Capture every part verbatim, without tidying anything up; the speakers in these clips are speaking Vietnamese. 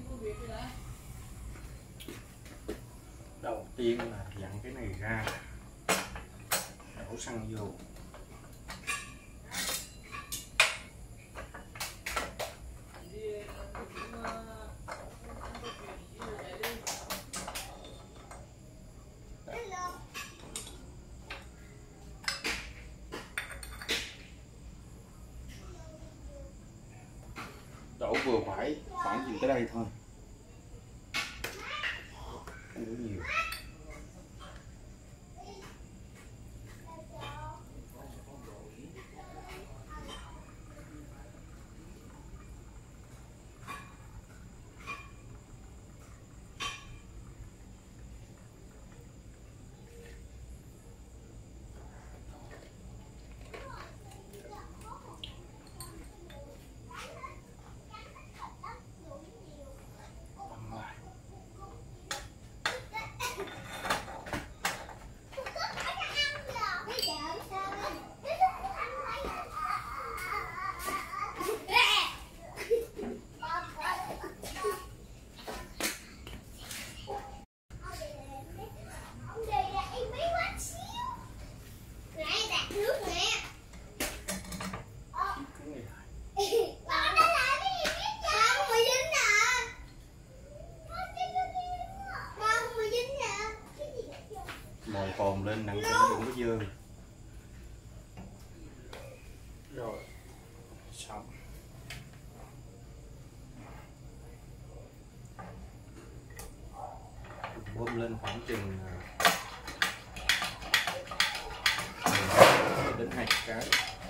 Đầu tiên là dặn cái này ra, đổ xăng vô. Đổ vừa phải, khoảng chừng tới đây thôi, không đổ nhiều. Mồi cồn lên nặng cho nó đừng có dơ. Rồi xong. Bơm lên khoảng chừng đến hai cái.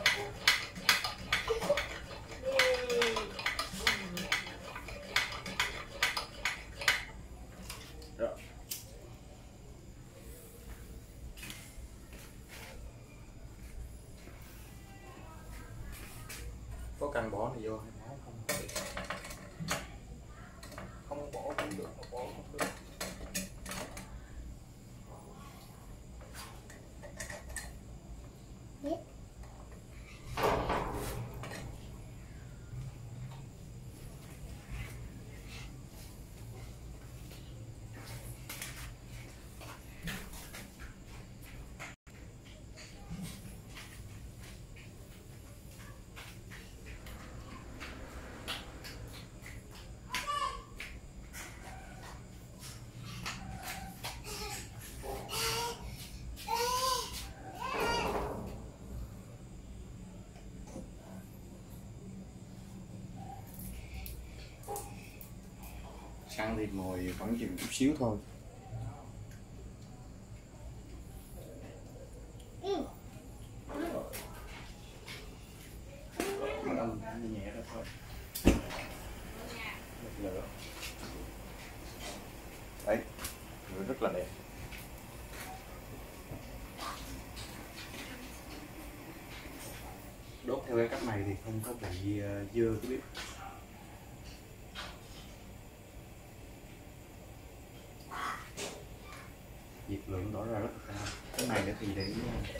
Rồi. Có cần bỏ này vô hay bỏ không? Không bỏ cũng được, không bỏ cũng được. Xăng thì mồi khoảng chừng chút xíu thôi. Ừ. Nhẹ ra thôi. Lửa. Đấy, lửa rất là đẹp. Đốt theo cái cách này thì không có bị dơ cái bếp. Nhiệt lượng đổ ra rất là cao. Cái này thì để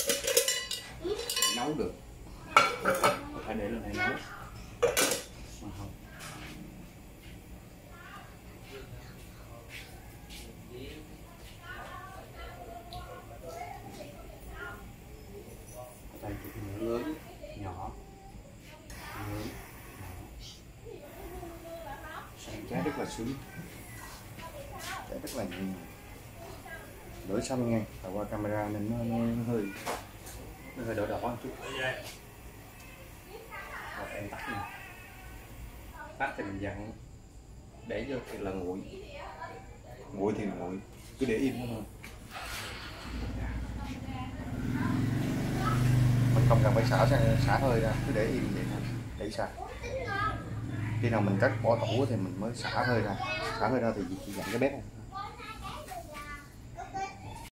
nấu được, phải để lên này nấu mà không. Đây thì lửa lớn, nhỏ, lớn, sáng cháy rất là sướng, cháy rất là nhiều. Đổ xanh nha, tại qua camera nên nó, nó hơi nó hơi đỏ đỏ một chút. Rồi em tắt nè, tắt thì mình dặn để vô thì là nguội, nguội thì nguội, cứ để im thôi. Mình không cần phải xả xả hơi ra, cứ để im vậy thôi, để xả. Khi nào mình cắt bỏ tủ thì mình mới xả hơi ra, xả hơi ra thì chỉ dặn cái bếp thôi.